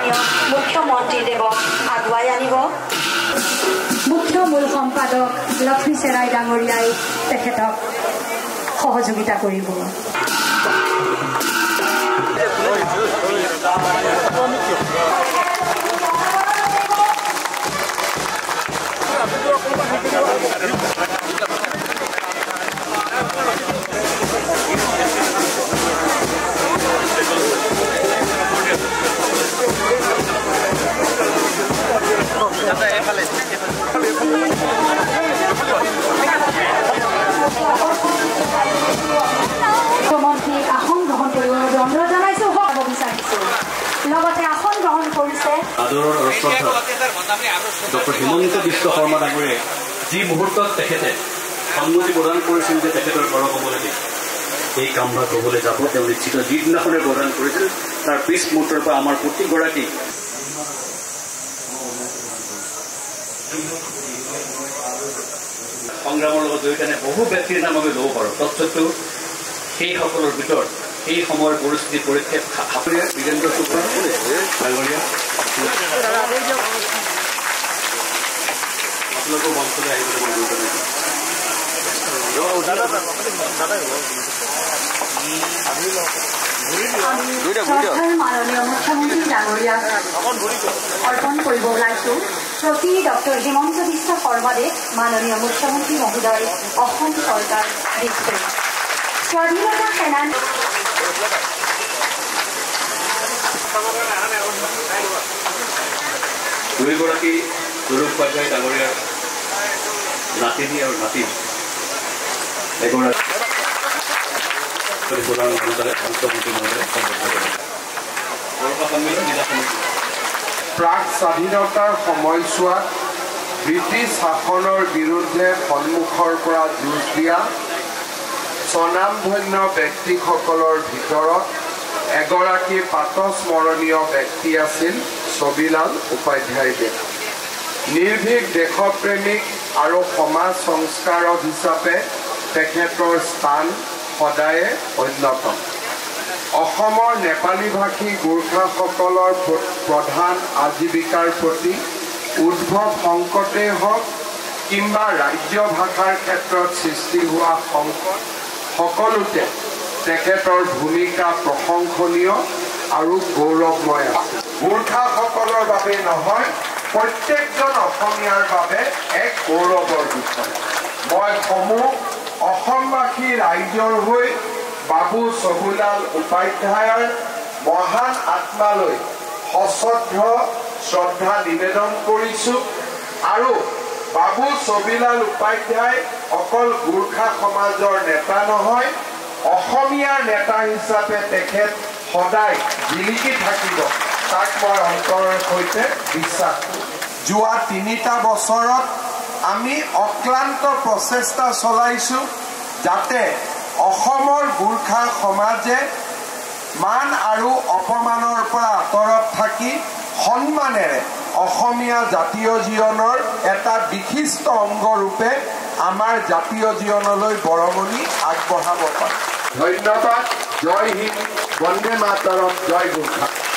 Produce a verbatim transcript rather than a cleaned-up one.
মাননীয় মুখ্যমন্ত্ৰীদেৱক আগুৱাই আনিব। মুখ্য মূল সম্পাদক লক্ষ্মী চেৰাই ডাঙৰীয়াই তেখেতক সহযোগিতা কৰিব। মুখ্যমন্ত্ৰীক আসন গ্ৰহণ কৰিব অনুৰোধ জনাইছো হ'ব বিচাৰিছো। লগতে আসন গ্ৰহণ কৰিছে আদৰৰ শ্ৰদ্ধা ডক্টৰ হিমন্ত বিশ্ব শৰ্মা ডাঙৰীয়াই যি মুহূৰ্তত তেখেতে সন্মতি প্ৰদান কৰিছিল যে তেখেতৰ ঘৰ হ'ব লাগে এই কামভাগ হ'বলৈ যাব, তেওঁ নিশ্চিত যিদিনাখনে প্ৰদান কৰিছিল তাৰ পিছ মুহূৰ্তৰ পৰা আমাৰ প্ৰতিগৰাকী সংগ্ৰামৰ লগত জড়িত বহু ব্যক্তিৰ নাম আমি ল'ব পাৰোঁ। তৎসত্বেও সেই সকলৰ ভিতৰত এই সময়ৰ পৰিস্থিতি পৰীক্ষাত সাপৰীয়া বীৰেন্দ্ৰ চোপ্ৰা ডাঙৰীয়া আপোনালোকৰ মঞ্চলৈ আহিবলৈ মই গুৰুত্ব দিছোঁ। মাননীয় মুখ্যমন্ত্ৰী ডাঙৰীয়াক অৰ্পণ কৰিব ওলাইছো। প্ৰতি ডক্টৰ হিমন্ত বিশ্ব শৰ্মাদেৱ মাননীয় মুখ্যমন্ত্ৰী মহোদয় অসম চৰকাৰ দিছে। স্বাধীনতা সেনানী দুয়োগৰাকী স্বৰূপ উপাধ্যায় ডাঙৰীয়াৰ নাতিনী আৰু নাতি এগৰাকী প্ৰধান অনুসাৰে মুখ্যমন্ত্ৰী মহোদয় প্ৰাক স্বাধীনতাৰ সময়ছোৱাত ব্ৰিটিছ শাসনৰ বিৰুদ্ধে সন্মুখৰ পৰা যুঁজ দিয়া স্বনামধন্য ব্যক্তিসকলৰ ভিতৰত এগৰাকী প্ৰাতঃস্মৰণীয় ব্যক্তি আছিল ছবিলাল উপাধ্যায়দেৱ। নিৰ্ভীক দেশপ্ৰেমিক আৰু সমাজ সংস্কাৰক হিচাপে তেখেতৰ স্থান সদায়ে অন্যতম। অসমৰ নেপালী ভাষী গোৰ্খাসকলৰ প্ৰধান আজীৱিকাৰ প্ৰতি উদ্ভৱ সংকটেই হওক কিংবা ৰাজ্য ভাষাৰ ক্ষেত্ৰত সৃষ্টি হোৱা সংকট সকলোতে তেখেতৰ ভূমিকা প্ৰশংসনীয় আৰু গৌৰৱময় আছে। গোৰ্খাসকলৰ বাবে নহয়, প্ৰত্যেকজন অসমীয়াৰ বাবে এক গৌৰৱৰ বিষয়। মই সমূহ অসমবাসী ৰাইজৰ হৈ বাবু ছবিলাল উপাধ্যায়ৰ মহান আত্মালৈ সশ্ৰদ্ধ শ্ৰদ্ধা নিবেদন কৰিছো আৰু বাবু ছবিলাল উপাধ্যায় অকল গোৰ্খা সমাজৰ নেতা নহয়, অসমীয়াৰ নেতা হিচাপে তেখেত সদায় জিলিকি থাকিব, তাক মই অন্তৰৰ সৈতে বিশ্বাস কৰোঁ। যোৱা তিনিটা বছৰত আমি অক্লান্ত প্ৰচেষ্টা চলাইছোঁ যাতে অসমৰ গোৰ্খা সমাজে মান আৰু অপমানৰ পৰা আঁতৰত থাকি সন্মানেৰে অসমীয়া জাতীয় জীৱনৰ এটা বিশিষ্ট অংগৰূপে আমাৰ জাতীয় জীৱনলৈ বৰঙণি আগবঢ়াব পাৰে। ধন্যবাদ। জয় হিন্দ, বন্দে মাতৰম, জয় গোৰ্খা।